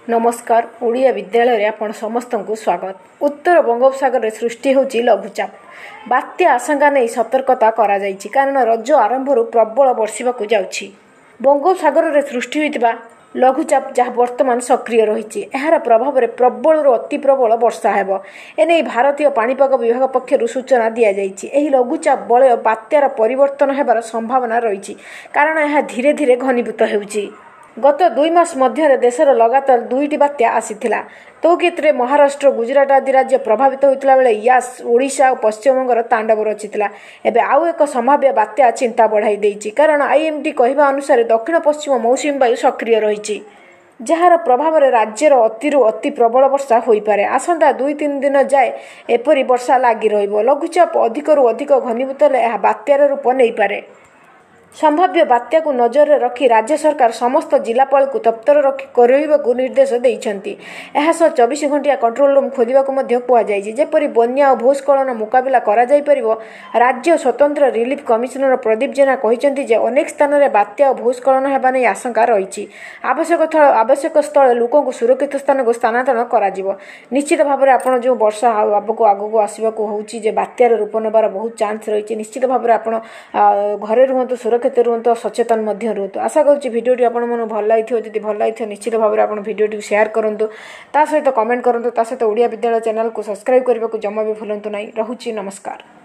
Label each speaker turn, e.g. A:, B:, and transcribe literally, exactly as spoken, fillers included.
A: नमस्कार ओडिया विद्यालय आपण समस्त को स्वागत। उत्तर बंगोपसागर में सृष्टि होची लघुचाप। बात्या आशंका नहीं सतर्कता करा जायछि कारण रज आरंभ प्रबल बर्षिबाकु जाउछि। बंगोपसागर में सृष्टि होइतिबा लघुचाप जहाँ वर्तमान सक्रिय रही यार प्रभाव में प्रबल अति प्रबल वर्षा हेब एने भारतीय पाणीपाग विभाग पक्षर सूचना दि जाइछि। एही लघुचाप बलय बात्यार परिवर्तन हेबार संभावना रही कारण यह धीरे धीरे घनीभूत हेउछि। गत दुई मास मध्य देशर लगातार दुईटी बात्या आसीथिला। तो क्षेत्र महाराष्ट्र गुजरात आदि राज्य प्रभावित होता बेले यास ओडिशा और पश्चिमबंगर तांडव रचिता। एबे आउ एक संभाव्य बात्या चिंता बढ़ाई देइछि कारण आईएमडी कहवा अनुसार दक्षिण पश्चिम मौसुमी वायु सक्रिय रही जार प्रभाव में राज्यर अतिरु अति प्रबल वर्षा हो पारे। आसंता दुई तीन दिन जाए एपरी वर्षा लगी रहिबो। लघुचाप अधिकरू अधिक घनीभूत हेले यह बात्यार रूप नहीं पारे। संभाव्य बात्या को नजर में रखी राज्य सरकार समस्त जिलापाल को तत्पर रखी को निर्देश देइछंती। एहा सह चौबीस घंटिया कंट्रोल रूम खोलिबा को मध्य कुआ जायछि। जेपरि बन्या और भूस्खलन मुकाबला करा जाय परिबो। राज्य स्वतंत्र रिलीफ कमिशनर प्रदीप जेना कहिसेंती जे अनेक स्थान में बात्या और भूस्खलन हेबा नै आशंका रही। आवश्यक स्थल आवश्यक स्थल लोकों को सुरक्षित स्थान को स्थानांतरण करा जिवो। निश्चित भाव में आपण जो वर्षा आगको आगको आसबाक होउछि जे बात्यार रूप नेबार बहुत चांस रही। निश्चित भाव में आपण घरे रुहतु सुरक्षित रुहतु सचेतन मध्य रुहतु। आशा करुच्ची भिडियोटी आपण मन भल लगी जदि भल लगी निश्चित भाव में आपण भिडियोटी शेयर करंतु ता सहित कमेंट करंतु ता सहित ओडिया विद्यालय चैनल को सब्सक्राइब करने को जमा भी भूलंतु नहीं। रहुछि नमस्कार।